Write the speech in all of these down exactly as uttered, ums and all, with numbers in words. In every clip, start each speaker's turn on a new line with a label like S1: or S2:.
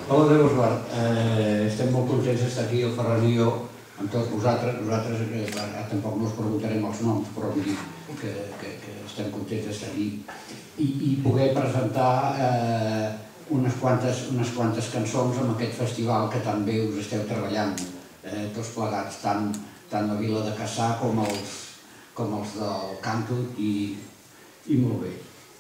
S1: Hola, Déu Eduard. Estem molt contents d'estar aquí al Ferrario amb tots vosaltres. Nosaltres tampoc no us preguntarem els noms, però vull dir que estem contents d'estar aquí i poder presentar unes quantes cançons en aquest festival que tan bé us esteu treballant, tots plegats, tant la Vila de Cassà com els del Canto, i molt bé.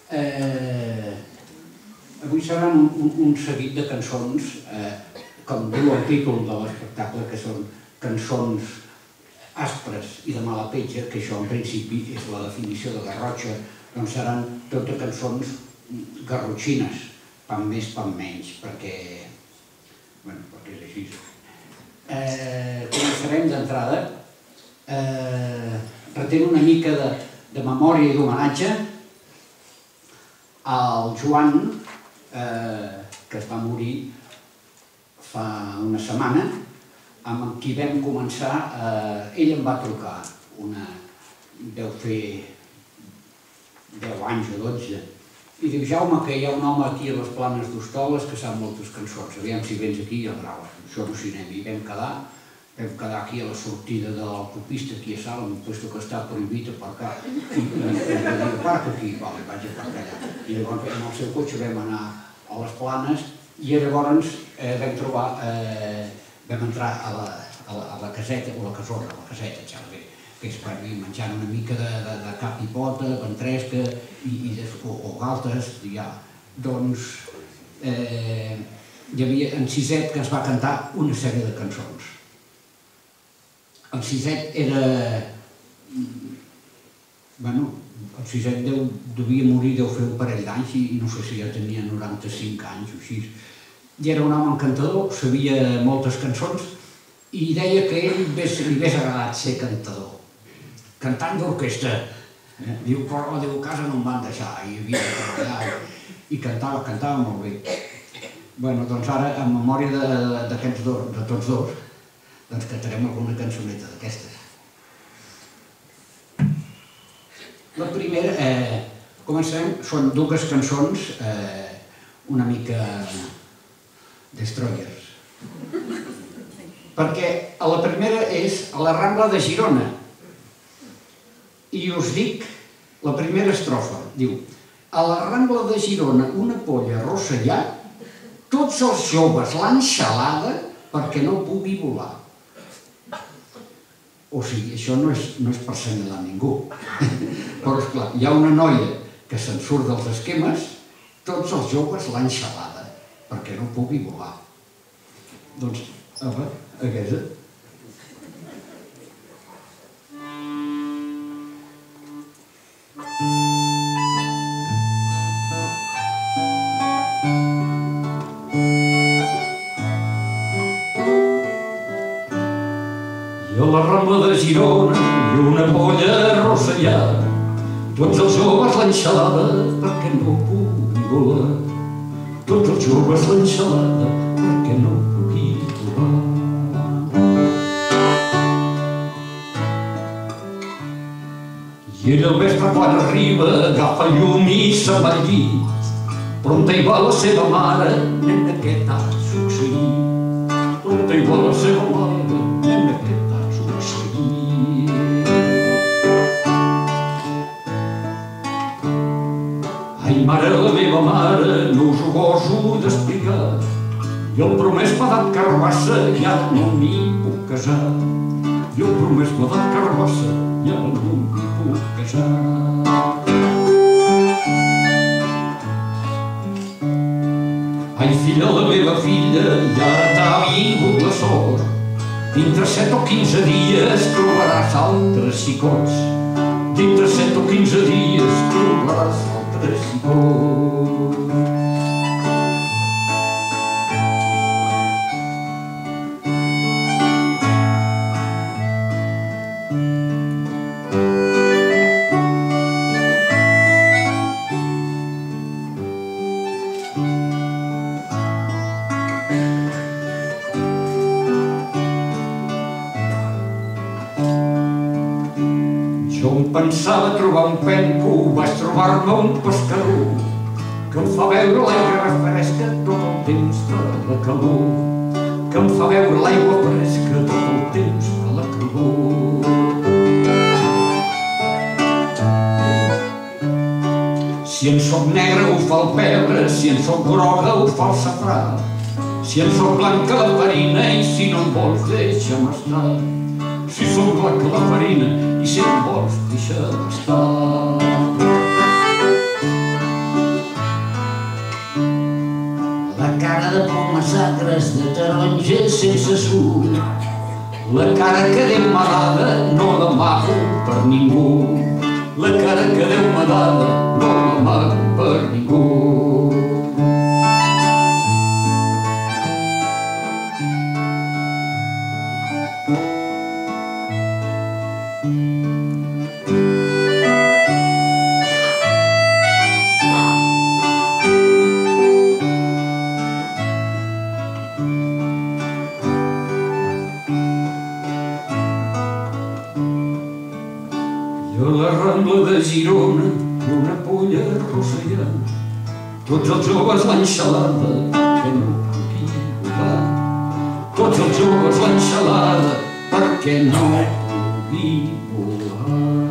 S1: Avui seran un seguit de cançons, com diu el títol de l'espectacle, que són cançons aspres i de mala petja, que això en principi és la definició de Garrotxa, doncs seran totes cançons garrotxines, pan més, pan menys, perquè és així. Començarem d'entrada retent una mica de memòria i d'homenatge al Joan, que es va morir fa una setmana, amb qui vam començar. Ell em va trucar, deu fer deu anys o dotze, i diu: Jaume, que hi ha un home aquí a les Planes d'Hostoles que sap moltes cançons, aviam si vens aquí i el graves. Això no cinem. I vam quedar, vam quedar aquí a la sortida de l'autopista, aquí a Salem, puesto que està prohibit aparcar. I em va dir: aparca aquí. Vale, vaig aparcar allà. I llavors amb el seu cotxe vam anar a les Planes i llavors vam trobar, vam entrar a la caseta, o la casona, a la caseta, xarra, que és per mi menjant una mica de cap i pota, ventresca o galtes, ja. Doncs hi havia en Siset, que ens va cantar una sèrie de cançons. En Siset era... Bueno, el Siset devia morir, deu fer un parell d'anys, i no sé si ja tenia noranta-cinc anys o així. I era un home encantador, sabia moltes cançons, i deia que a ell li hagués agradat ser cantador. Cantant d'orquestra. Diu, però a casa no em van deixar, i havia de treballar, i cantava, cantava molt bé. Bé, doncs ara, en memòria d'aquests dos, de tots dos, doncs cantarem alguna cançoneta d'aquestes. La primera, començarem, són dues cançons una mica destroyers. Perquè la primera és a la Rambla de Girona. I us dic la primera estrofa. Diu: a la Rambla de Girona una polla rossellà, tots els joves l'han xalada perquè no pugui volar. O sigui, això no és per senyalar ningú. Però, esclar, hi ha una noia que se'n surt dels esquemes, tots els joves l'han xalada perquè no pugui volar. Doncs, apa, aquesta.
S2: I a la Rambla de Girona hi ha una polla rossellada, tots els joves l'han xalada perquè no pugui volar. Tots els joves l'han xalada perquè no pugui volar. I ell al vespre quan arriba agafa el llum i se'n va al llit, però on hi va la seva mare, nena, què t'ha succeït? On hi va la seva mare, nena, què t'ha succeït? Ai, mare, la meva mare, no us ho goso d'explicar, jo el promès m'ha dat carbassa i ara no m'hi puc casar. Jo el promès m'ha dat carbassa i ara no m'hi puc casar. Ai, filla, la meva filla, i ara t'ha vingut la sort. Dintre set o quinze dies trobaràs altres xicots. Dintre set o quinze dies trobaràs altres xicots. Jo em pensava trobar un penco, vaig trobar-me un pescador que em fa veure l'aigua fresca tot el temps de la calor, que em fa veure l'aigua fresca tot el temps de la calor. Si en soc negre ho fa el pebre, si en soc groga ho fa el safrà, si en soc blanca la farina i si no em vols deixa'm estar. Si soc blanca la farina i si no em vols deixa'm estar.
S1: La cara de pomes agres de taronja sense suc,
S2: la cara que Déu m'ha dada no l'amago per ningú, la cara que Déu m'ha dada no l'amago per ningú. I a la Rambla de Girona, una polla rossellant, tots els joves l'enxalada, que no pugui volar. Tots els joves l'enxalada, perquè no pugui volar.